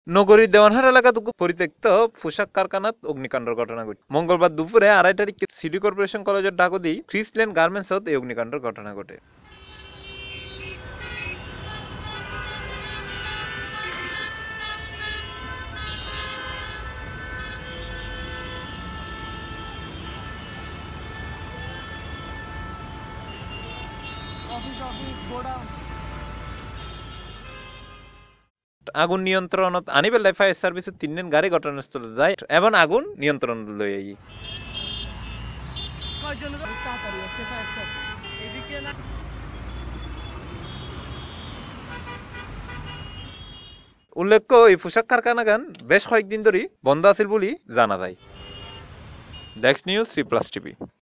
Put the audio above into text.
নগরীর দেওয়ানহাট এলাকাত পরিত্যক্ত পোশাক কারখানাত অগ্নিকাণ্ডের ঘটনা ঘটে মঙ্গলবার দুপুরে 2:30 সিটি কর্পোরেশন কলেজের ডাকদি ক্রিসল্যান্ড গার্মেন্টসত এই অগ্নিকাণ্ডের ঘটনা ঘটে। আগুন নিয়ন্ত্রণত আনি পেলাই ফায়ার সার্ভিসের 3জন গাড়ি ঘটনাস্থলে যায় এবং আগুন নিয়ন্ত্রণ লই আই। উল্লেখ্য এই পোশাক কারখানাগান বেশ কয়েকদিন ধরে বন্ধ আছিল বলে জানা যায়। Desk news C+ TV।